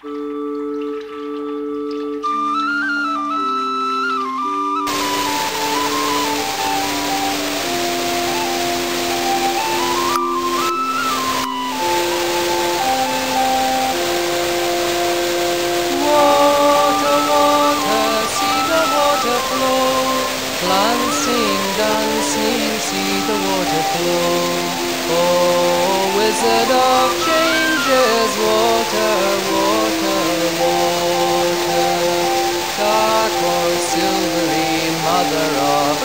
Glancing, dancing, see the water flow. Oh, wizard of changes, water, water, water. Dark or silvery, mother of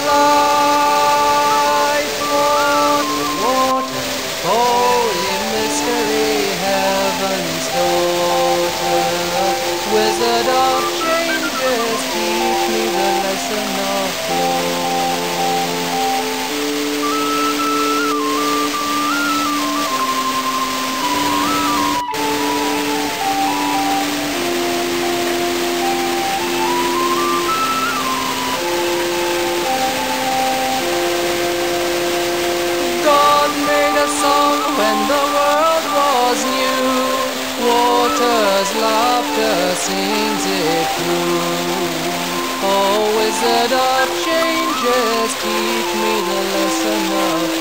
life. Water, water, holy mystery, heaven's daughter. Wizard of changes, teach me the lesson of flow. God made a song when the world was new. Water's laughter sings it through. Oh, wizard of changes, teach me the lesson of